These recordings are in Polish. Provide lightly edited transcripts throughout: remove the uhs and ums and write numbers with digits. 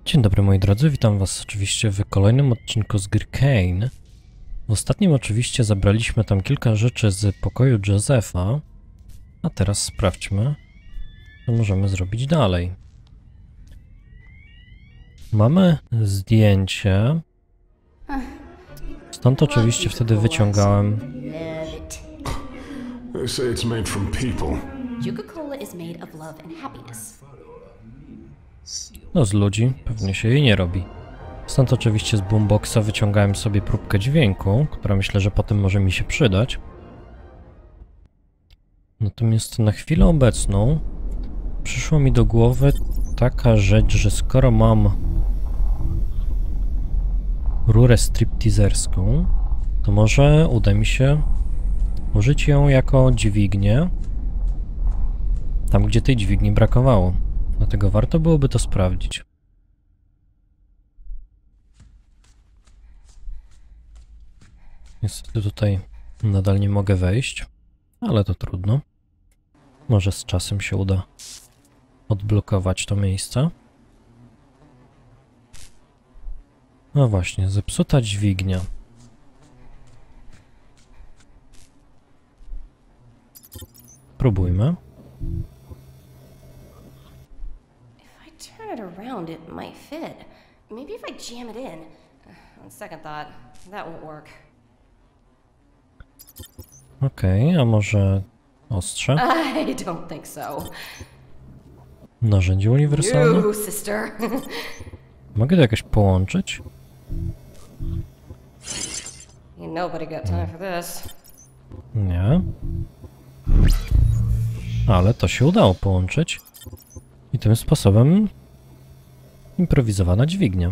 Dzień dobry moi drodzy, witam was oczywiście w kolejnym odcinku z gry Kane. W ostatnim oczywiście zabraliśmy tam kilka rzeczy z pokoju Josepha, a teraz sprawdźmy, co możemy zrobić dalej. Mamy zdjęcie, stąd oczywiście wtedy wyciągałem... They say it's made from people. Coca-Cola is made of love and happiness. No z ludzi pewnie się jej nie robi. Stąd oczywiście z boomboxa wyciągałem sobie próbkę dźwięku, która myślę, że potem może mi się przydać. Natomiast na chwilę obecną przyszła mi do głowy taka rzecz, że skoro mam rurę stripteaserską, to może uda mi się użyć ją jako dźwignię tam, gdzie tej dźwigni brakowało. Dlatego warto byłoby to sprawdzić. Niestety tutaj nadal nie mogę wejść, ale to trudno. Może z czasem się uda odblokować to miejsce. No właśnie, zepsuta dźwignia. Próbujmy. Turn it around, it might fit. Maybe if I jam it in. On second thought, that won't work. Okej, a może ostrze? I don't think so. Narzędzie uniwersalne? No, sister. Mogę to jakoś połączyć? Ain't nobody got time for this. Nie. Ale to się udało połączyć. I tym sposobem improwizowana dźwignia.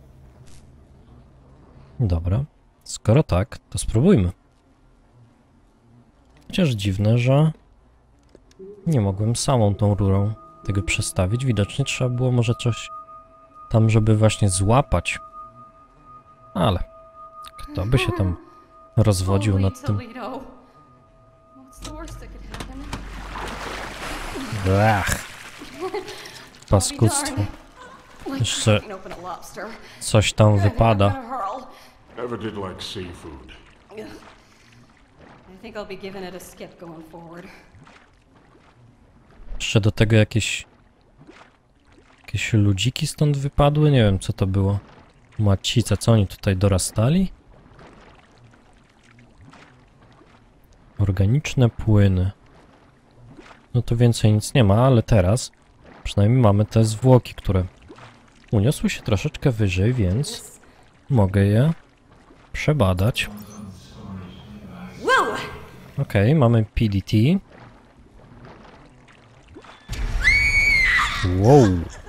Dobra. Skoro tak, to spróbujmy. Chociaż dziwne, że nie mogłem samą tą rurą tego przestawić. Widocznie trzeba było może coś tam, żeby właśnie złapać. Ale kto by się tam rozwodził nad tym? Ach, paskudztwo. Jeszcze coś tam wypada. Never did like seafood. I think I'll be giving it a skip going forward. Jeszcze do tego jakieś ludziki stąd wypadły? Nie wiem, co to było. Macica, co oni tutaj dorastali? Organiczne płyny. No to więcej nic nie ma, ale teraz przynajmniej mamy te zwłoki, które uniosły się troszeczkę wyżej, więc mogę je przebadać. Okej, mamy PDT. Wow.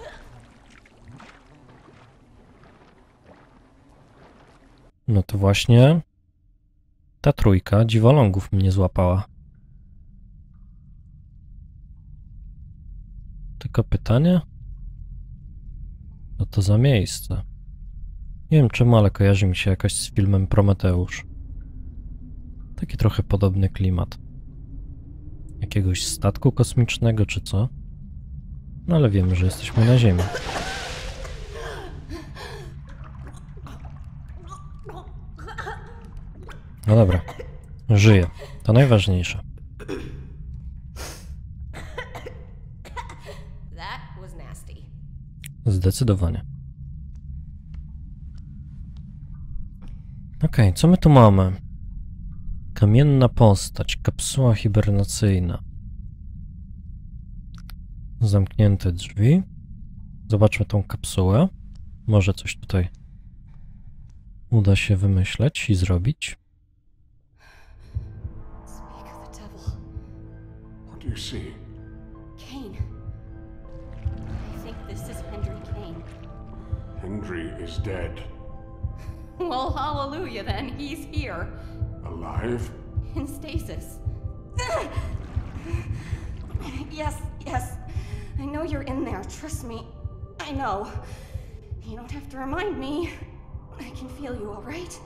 No to właśnie ta trójka dziwolągów mnie złapała. Tylko pytanie? Co to za miejsce? Nie wiem czemu, ale kojarzy mi się jakoś z filmem Prometeusz. Taki trochę podobny klimat. Jakiegoś statku kosmicznego czy co? No ale wiemy, że jesteśmy na Ziemi. No dobra. Żyję. To najważniejsze. Zdecydowanie. Okej, co my tu mamy? Kamienna postać, kapsuła hibernacyjna. Zamknięte drzwi. Zobaczmy tą kapsułę. Może coś tutaj uda się wymyśleć i zrobić. What do you see? Kane. I think this is Henry Kane. Hendry is dead. Well, hallelujah then, he's here. Alive? In stasis. Yes. I know you're in there, trust me. I know. You don't have to remind me. I can feel you, all right?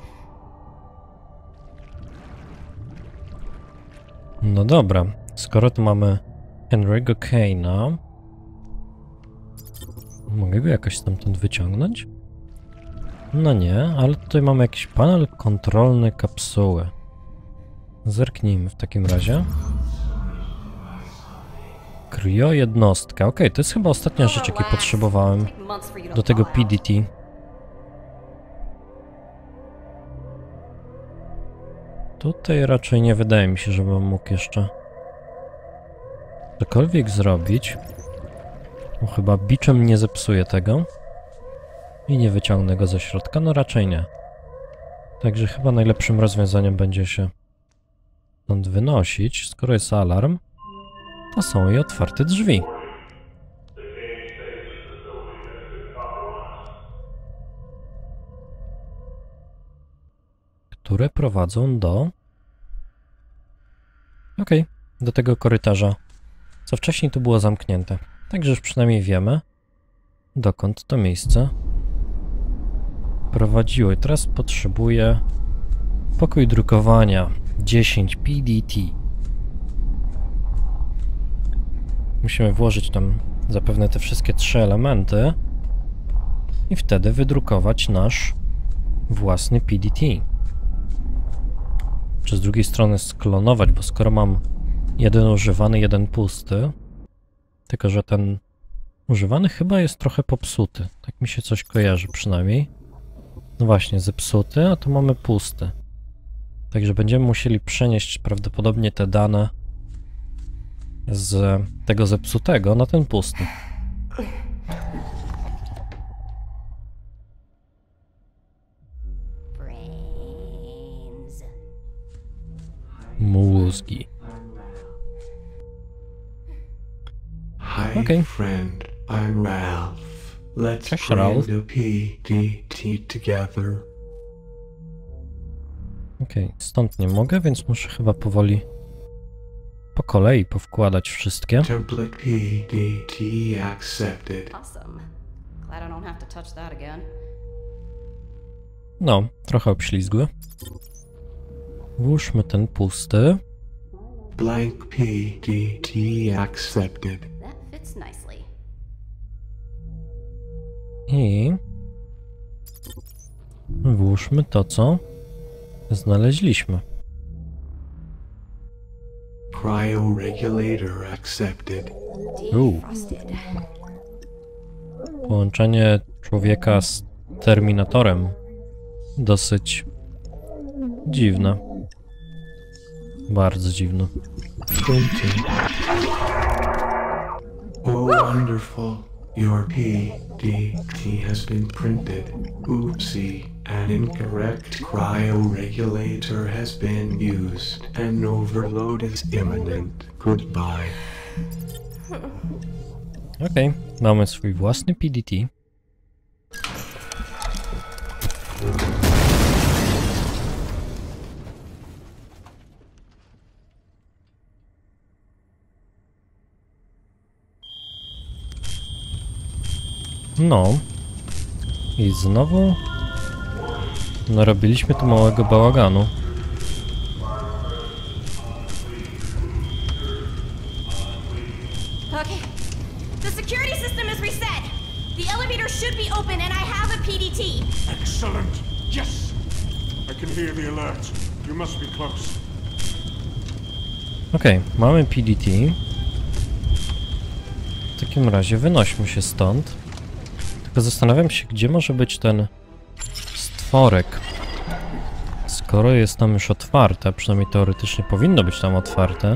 No dobra, skoro tu mamy Henry'ego Kane'a, Mogę go jakoś stamtąd wyciągnąć? No nie, ale tutaj mamy jakiś panel kontrolny kapsuły. Zerknijmy w takim razie. Kriojednostka. Okej, to jest chyba ostatnia rzecz, jakiej potrzebowałem do tego PDT. Tutaj raczej nie wydaje mi się, żebym mógł jeszcze cokolwiek zrobić. No, chyba biczem nie zepsuję tego. I nie wyciągnę go ze środka. No raczej nie. Także chyba najlepszym rozwiązaniem będzie się stąd wynosić. Skoro jest alarm, to są i otwarte drzwi. Które prowadzą do... Okej, do tego korytarza, co wcześniej tu było zamknięte. Także już przynajmniej wiemy, dokąd to miejsce prowadziło. I teraz potrzebuję pokój drukowania 10 PDT. Musimy włożyć tam zapewne te wszystkie 3 elementy i wtedy wydrukować nasz własny PDT. Czy z drugiej strony sklonować, bo skoro mam jeden używany, jeden pusty, tylko że ten używany chyba jest trochę popsuty. Tak mi się coś kojarzy przynajmniej. No właśnie, zepsuty, a tu mamy pusty. Także będziemy musieli przenieść prawdopodobnie te dane z tego zepsutego na ten pusty. Mózgi. Hi, Okay. friend. I'm Ralph. Let's Cześć, bring Ralph. the PDT together. Okej, stąd nie mogę, więc muszę chyba powoli po kolei powkładać wszystkie. Template PDT accepted. Awesome. Glad I don't have to touch that again. No, trochę obślizgły. Włóżmy ten pusty. Blank PDT accepted. That fits nicely. I włóżmy to, co znaleźliśmy. Cryoregulator accepted. Defrosted. Połączenie człowieka z Terminatorem dosyć dziwne. Bardzo dziwne. Printed. Oh, wonderful. Your PDT has been printed. Oopsie. An incorrect cryoregulator has been used. An overload is imminent. Goodbye. Okej, mamy swój własny PDT. No. I znowu narobiliśmy tu małego bałaganu. Okay. The security system is reset. The elevator should be open and I have a PDT. Excellent. Yes! I can hear the alert. You must be close. Okej, mamy PDT. W takim razie wynośmy się stąd. Tylko zastanawiam się, gdzie może być ten stworek. Skoro jest tam już otwarte, przynajmniej teoretycznie powinno być tam otwarte.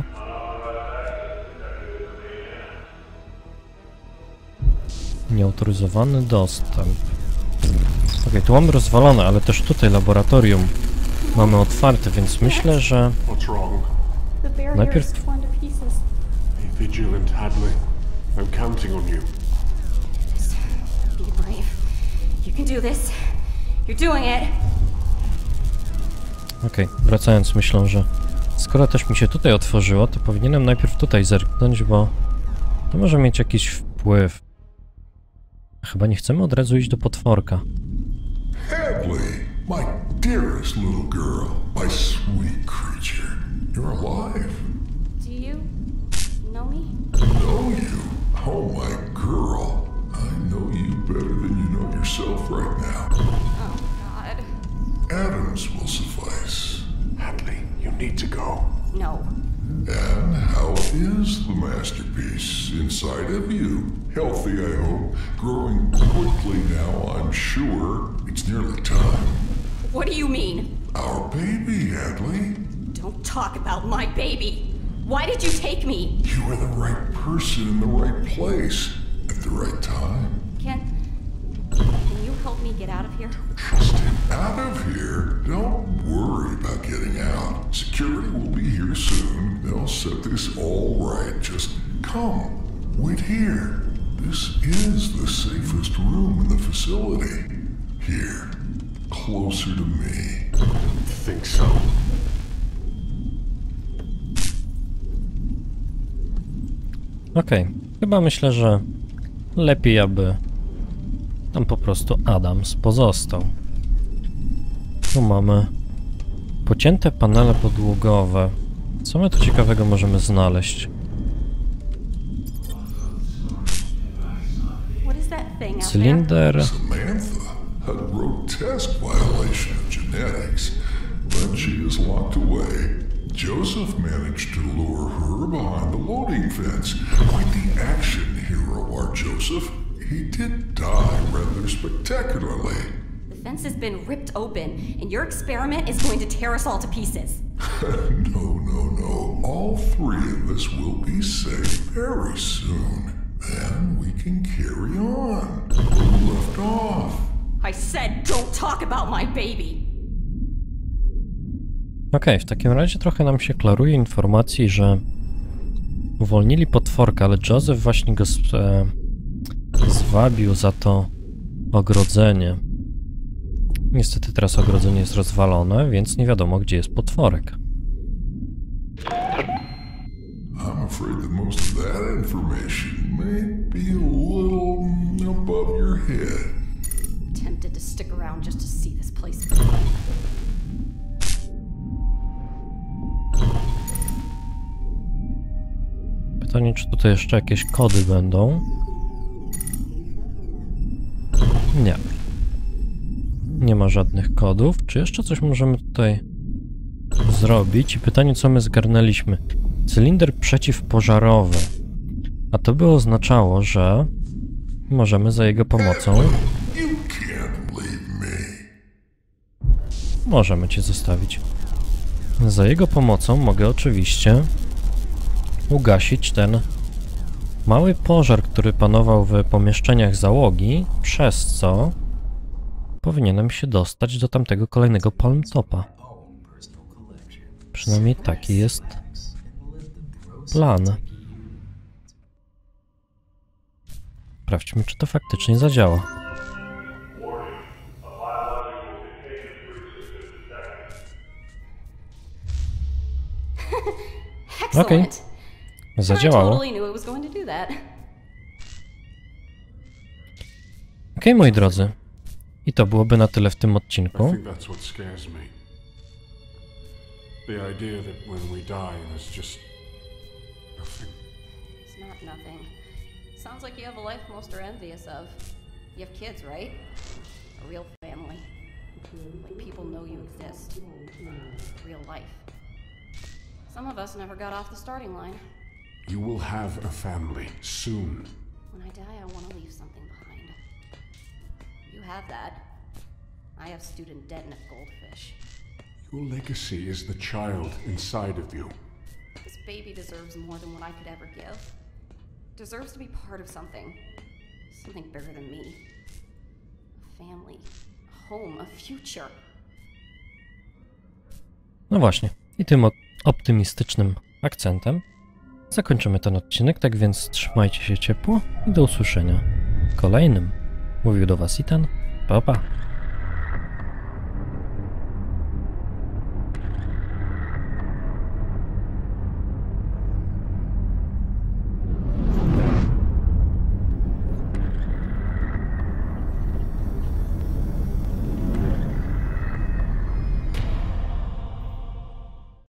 Nieautoryzowany dostęp. Okej, tu mamy rozwalone, ale też tutaj laboratorium mamy otwarte, więc myślę, że What's wrong? The barrier Najpierw- is torn to pieces. Be vigilant, Hadley. I'm counting on you. Be brave. You can do this. You're doing it. Okej, wracając, myślę, że skoro też mi się tutaj otworzyło, to powinienem najpierw tutaj zerknąć, bo to może mieć jakiś wpływ. Chyba nie chcemy od razu iść do potworka. Hadley, my dearest little girl, my sweet creature. You're alive. Do you know me? I know you. Oh, my girl. I know you No. And how is the masterpiece inside of you? Healthy, I hope. Growing quickly now, I'm sure. It's nearly time. What do you mean? Our baby, Hadley. Don't talk about my baby. Why did you take me? You were the right person in the right place at the right time. Can you help me get out of here? Just out of here? Don't worry about getting out. Security will be here soon. They'll set this all right. Just come. Wait here. This is the safest room in the facility. Here. Closer to me. Think so? Okej, chyba myślę, że lepiej, aby tam po prostu Adams pozostał. Tu mamy pocięte panele podłogowe. Co my tu ciekawego możemy znaleźć? What is that thing out there? Cylinder. Samantha, a grotesque violation of genetics, but she is locked away. Joseph managed to lure her behind the loading fence. Quite the action hero, our Joseph. He did die rather spectacularly. The fence has been ripped open, and your experiment is going to tear us all to pieces. No. All three of us will be safe very soon. Then we can carry on. Where we left off. I said don't talk about my baby. Okej, w takim razie trochę nam się klaruje informacji, że uwolnili potworka, ale Joseph właśnie go zwabił za to ogrodzenie. Niestety teraz ogrodzenie jest rozwalone, więc nie wiadomo, gdzie jest potworek. I'm afraid that most of that information may be a little above your head. Tempted to stick around just to see this place. Pytanie, czy tutaj jeszcze jakieś kody będą? Nie. Nie ma żadnych kodów. Czy jeszcze coś możemy tutaj zrobić? I pytanie, co my zgarnęliśmy? Cylinder przeciwpożarowy. A to by oznaczało, że możemy za jego pomocą... You can't leave me. Możemy cię zostawić. Za jego pomocą mogę oczywiście ugasić ten mały pożar, który panował w pomieszczeniach załogi, przez co powinienem się dostać do tamtego kolejnego Palm Topa. Przynajmniej taki jest plan. Sprawdźmy, czy to faktycznie zadziała. Okej. Zadziałało. Okej, moi drodzy. I to byłoby na tyle w tym I odcinku. think that's what scares me. The idea that when we die, there's just nothing. It's not nothing. Sounds like you have a life most are envious of. You have kids, right? A real family. Like people know you exist. Real life. Some of us never got off the starting line. You will have a family soon. When I die, I want to leave something behind. You have that. I have student debt and a goldfish. Your legacy is the child inside of you. This baby deserves more than what I could ever give. Deserves to be part of something. Something bigger than me. A family. A home. A future. No właśnie. I tym optymistycznym akcentem zakończymy ten odcinek, tak więc trzymajcie się ciepło i do usłyszenia w kolejnym. Mówił do was Ethan. Pa, pa.